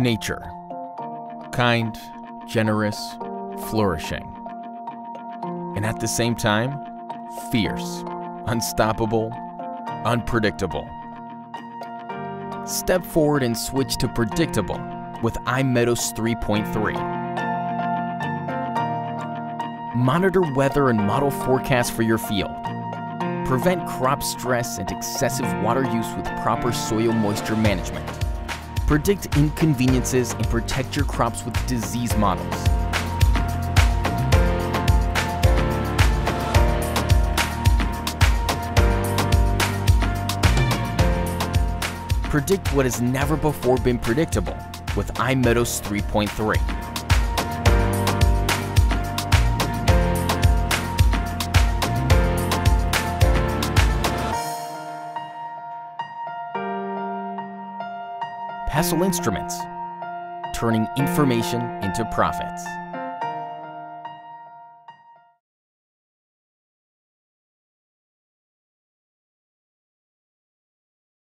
nature. Kind, generous, flourishing. And at the same time, fierce, unstoppable, unpredictable. Step forward and switch to predictable with iMETOS 3.3. Monitor weather and model forecasts for your field. Prevent crop stress and excessive water use with proper soil moisture management. Predict inconveniences and protect your crops with disease models. Predict what has never before been predictable with iMETOS 3.3. Pessl Instruments, turning information into profits.